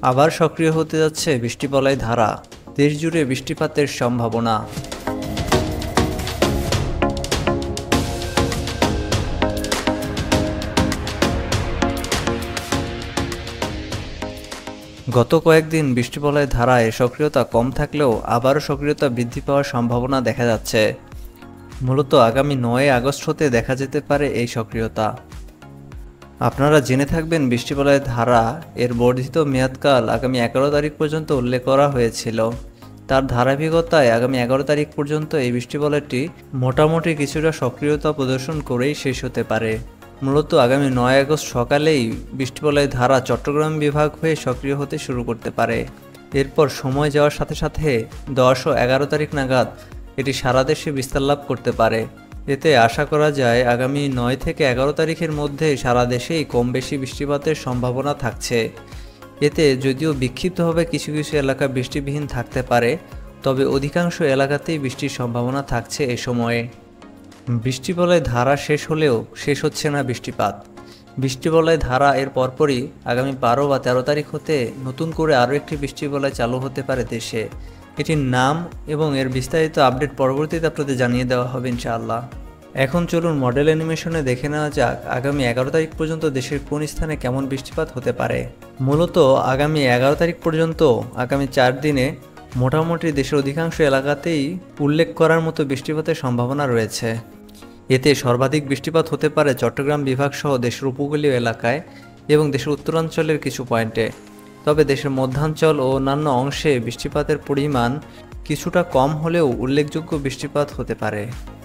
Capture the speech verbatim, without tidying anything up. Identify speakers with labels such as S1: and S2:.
S1: আবার সক্রিয় হতে যাচ্ছে বৃষ্টিবলয় ধারা, দেশ জুড়ে বৃষ্টিপাতের সম্ভাবনা। গত কয়েকদিন বৃষ্টিবলয় ধারায় সক্রিয়তা কম থাকলেও আবারও সক্রিয়তা বৃদ্ধি পাওয়ার সম্ভাবনা দেখা যাচ্ছে। মূলত আগামী নয় আগস্ট হতে দেখা যেতে পারে এই সক্রিয়তা। আপনারা জেনে থাকবেন বৃষ্টিবলয় ধারা এর বর্ধিত মেয়াদকাল আগামী এগারো তারিখ পর্যন্ত উল্লেখ করা হয়েছিল। তার ধারাবাহিকতায় আগামী এগারো তারিখ পর্যন্ত এই বৃষ্টিবলয়টি মোটামুটি কিছুটা সক্রিয়তা প্রদর্শন করেই শেষ হতে পারে। মূলত আগামী নয় আগস্ট সকালেই বৃষ্টিবলয় ধারা চট্টগ্রাম বিভাগ হয়ে সক্রিয় হতে শুরু করতে পারে। এরপর সময় যাওয়ার সাথে সাথে দশ ও এগারো তারিখ নাগাদ এটি সারা দেশে বিস্তার লাভ করতে পারে। এতে আশা করা যায় আগামী নয় থেকে এগারো তারিখের মধ্যে সারা দেশেই কম বেশি বৃষ্টিপাতের সম্ভাবনা থাকছে। এতে যদিও বিক্ষিপ্তভাবে কিছু কিছু এলাকা বৃষ্টিবিহীন থাকতে পারে, তবে অধিকাংশ এলাকাতেই বৃষ্টির সম্ভাবনা থাকছে এ সময়ে। বৃষ্টিবলয় ধারা শেষ হলেও শেষ হচ্ছে না বৃষ্টিপাত। বৃষ্টিবলয় ধারা এর পরপরই আগামী বারো বা তেরো তারিখ হতে নতুন করে আরও একটি বৃষ্টিবলয় চালু হতে পারে দেশে। এটির নাম এবং এর বিস্তারিত আপডেট পরবর্তীতে আপনাদের জানিয়ে দেওয়া হবে ইনশাআল্লাহ। এখন চলুন মডেল অ্যানিমেশনে দেখে নেওয়া যাক আগামী এগারো তারিখ পর্যন্ত দেশের কোন স্থানে কেমন বৃষ্টিপাত হতে পারে। মূলত আগামী এগারো তারিখ পর্যন্ত আগামী চার দিনে মোটামুটি দেশের অধিকাংশ এলাকাতেই উল্লেখ করার মতো বৃষ্টিপাতের সম্ভাবনা রয়েছে। এতে সর্বাধিক বৃষ্টিপাত হতে পারে চট্টগ্রাম বিভাগ সহ দেশের উপকূলীয় এলাকায় এবং দেশের উত্তরাঞ্চলের কিছু পয়েন্টে। তবে দেশের মধ্যাঞ্চল ও অন্যান্য অংশে বৃষ্টিপাতের পরিমাণ কিছুটা কম হলেও উল্লেখযোগ্য বৃষ্টিপাত হতে পারে।